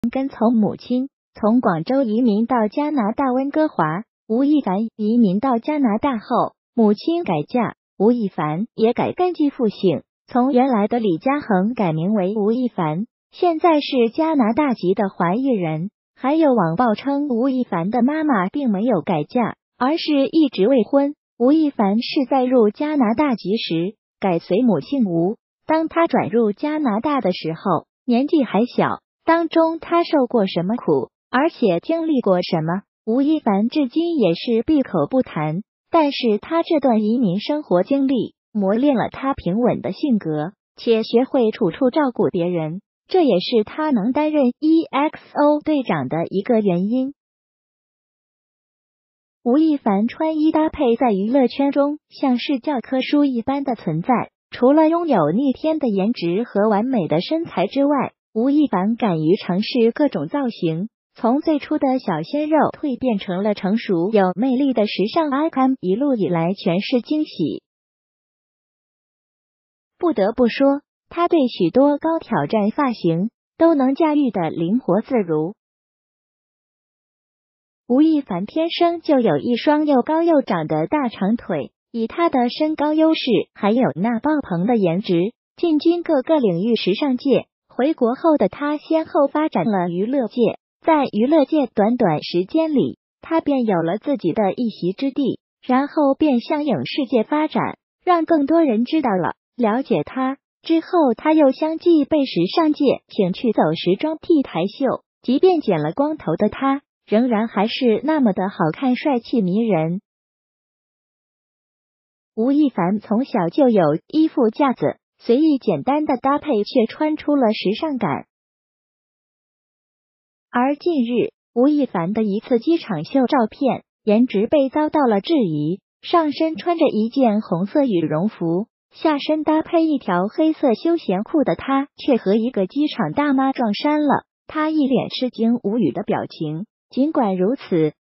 跟从母亲，从广州移民到加拿大温哥华。吴亦凡移民到加拿大后，母亲改嫁，吴亦凡也改跟继父姓，从原来的李嘉恒改名为吴亦凡，现在是加拿大籍的华裔人。还有网曝称吴亦凡的妈妈并没有改嫁，而是一直未婚。吴亦凡是在入加拿大籍时改随母姓吴，当他转入加拿大的时候，年纪还小，当中他受过什么苦，而且经历过什么，吴亦凡至今也是闭口不谈。但是他这段移民生活经历磨练了他平稳的性格，且学会处处照顾别人，这也是他能担任 EXO 队长的一个原因。吴亦凡穿衣搭配在娱乐圈中像是教科书一般的存在，除了拥有逆天的颜值和完美的身材之外，吴亦凡敢于尝试各种造型，从最初的小鲜肉蜕变成了成熟有魅力的时尚 icon， 一路以来全是惊喜。不得不说，他对许多高挑战发型都能驾驭的灵活自如。吴亦凡天生就有一双又高又长的大长腿，以他的身高优势，还有那爆棚的颜值，进军各个领域时尚界。回国后的他先后发展了娱乐界，在娱乐界短短时间里，他便有了自己的一席之地，然后便向影视界发展，让更多人知道了、了解他。之后他又相继被时尚界请去走时装 T 台秀，即便剪了光头的他，仍然还是那么的好看、帅气、迷人。吴亦凡从小就有衣服架子，随意简单的搭配却穿出了时尚感。而近日，吴亦凡的一次机场秀照片，颜值被遭到了质疑。上身穿着一件红色羽绒服，下身搭配一条黑色休闲裤的他，却和一个机场大妈撞衫了。他一脸吃惊无语的表情。尽管如此，